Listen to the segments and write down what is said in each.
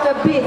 个 beat。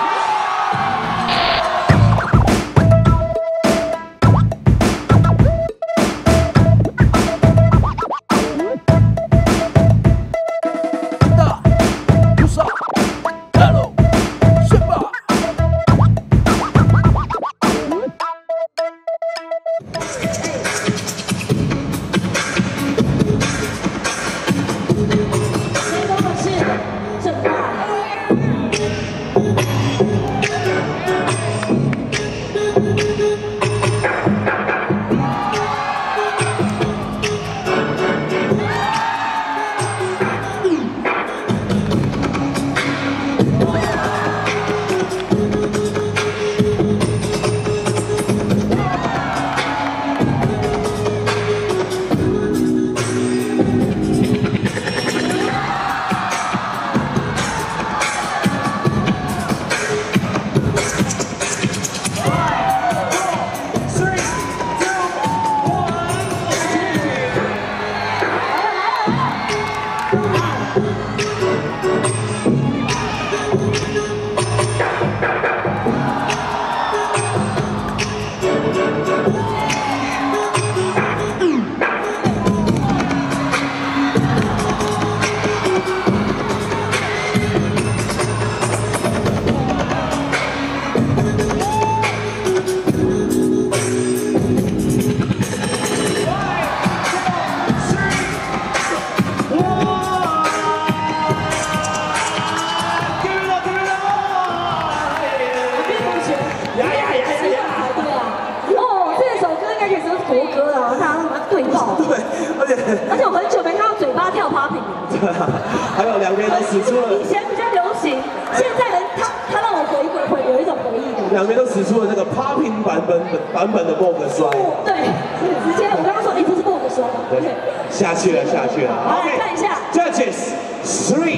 而且我很久没看到嘴巴跳 popping 了。 对啊，还有两边都使出了。 以前比较流行，现在人他让我有一种回忆感。 两边都使出了那个 popping 版本的 Vogue 摔。 对，直接我刚刚说，哎，这是 Vogue 摔。对， 下去了。 好，来看一下 ，Judges 3,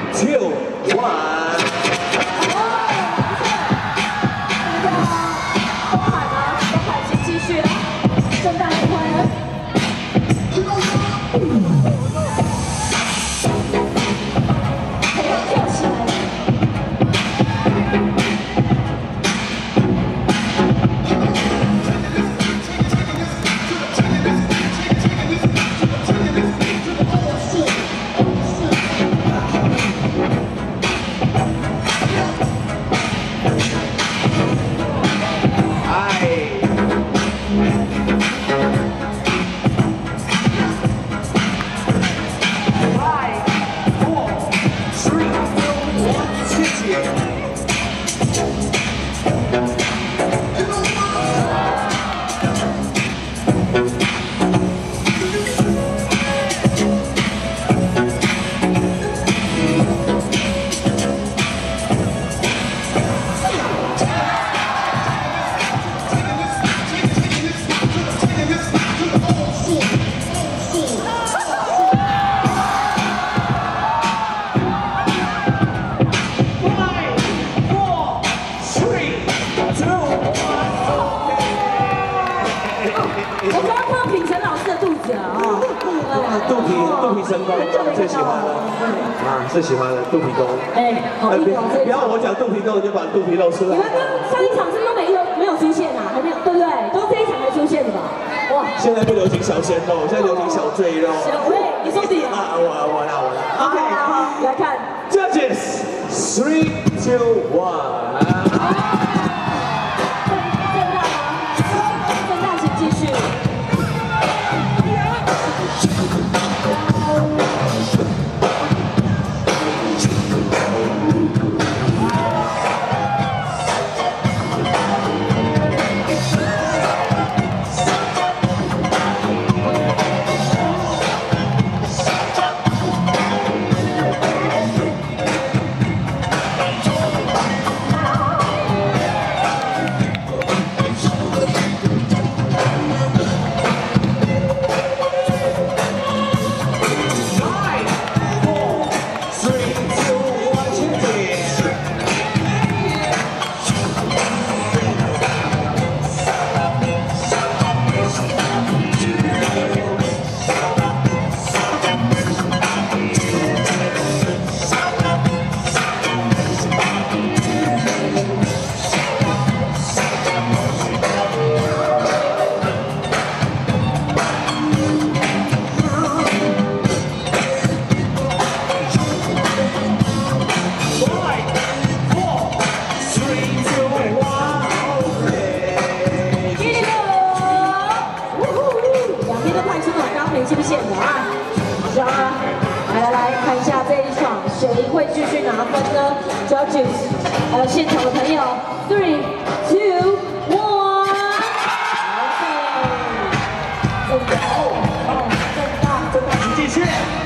2, 1。 肚皮神功，最喜欢的啊，最喜欢的肚皮功。哎，好硬哦！不要我讲肚皮功，你就把肚皮露出来。 你们刚上一场是不是都没有出现啊？还没有，对不对？都这一场才出现的吧？哇！ 现在不流行小鲜肉，现在流行小赘肉。 小赘，你说你啊？ 我啦。OK， 好，来看 Judges 3, 2, 1。 正大，请继续。 Judges 会继续拿分呢？Judges，现场的朋友 ，3、2、1， 正大请继续。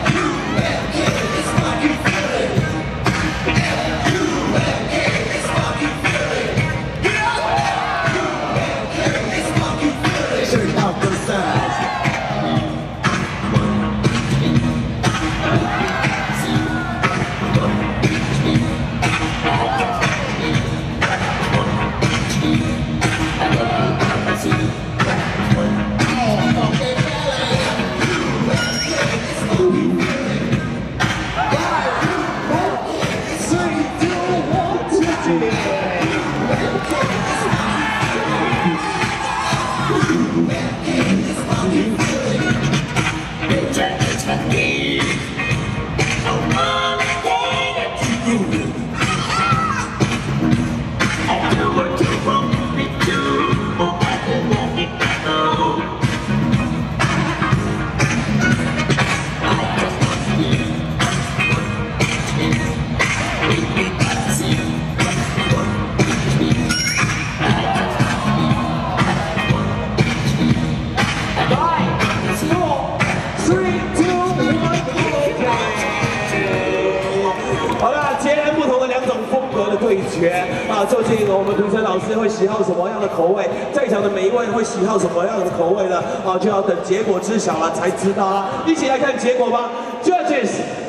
对决啊，究竟我们评审老师会喜好什么样的口味？在场的每一位会喜好什么样的口味呢？啊，就要等结果知晓了才知道啦。一起来看结果吧 ！Judges，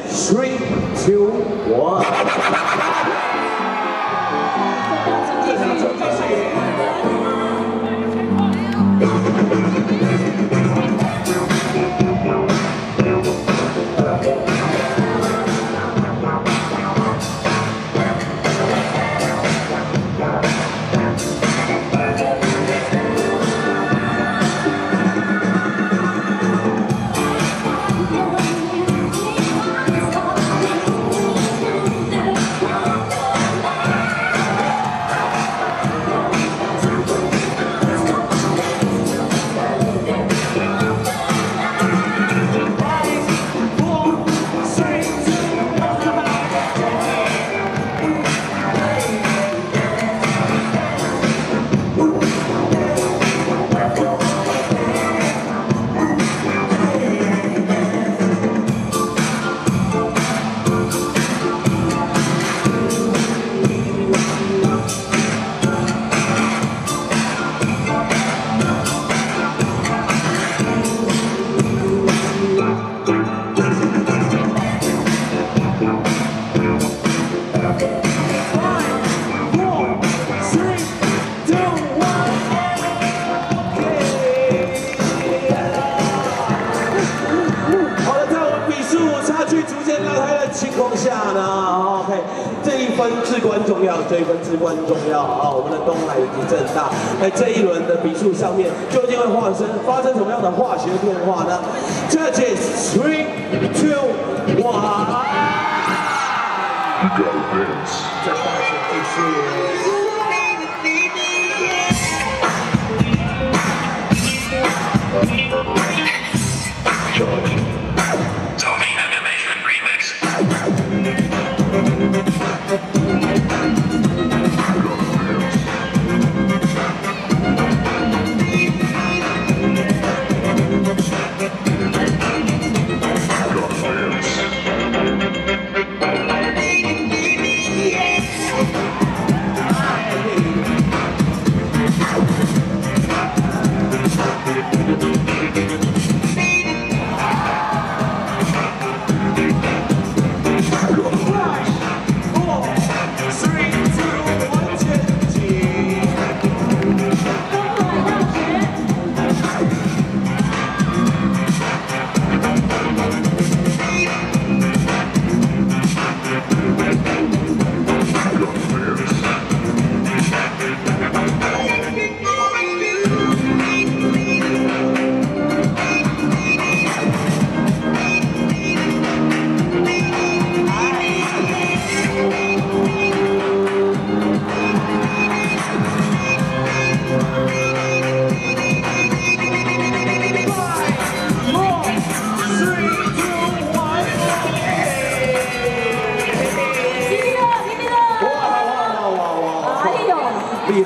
3、2、1。至关重要，这一分至关重要啊！我们的东海以及政大在这一轮的比数上面，究竟会发生什么样的化学变化呢 ？Judges 3、2、1。政大请继续。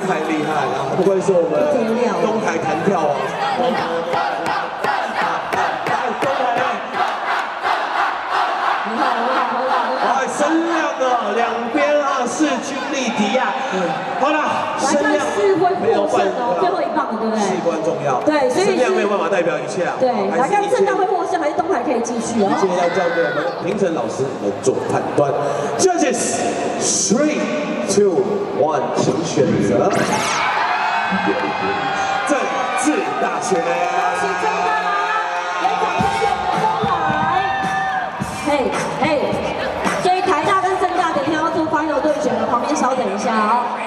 害厉害啊！不愧是我们东台弹跳王。哎，声量的两边啊势均力敌啊！好了，声量没有办法， 最后一棒了，对不对？ 事关重要。 对，所以声量没有办法代表一切啊。 对，来看正大会获胜，还是东海可以继续哦。 一切要交给我们评审老师们做判断。Judges 3, 2, 1，请选择。政治大选。 恭喜正大，也掌声给我们东海。嘿嘿，所以台大跟政大等一下要做final对决了，旁边稍等一下哦。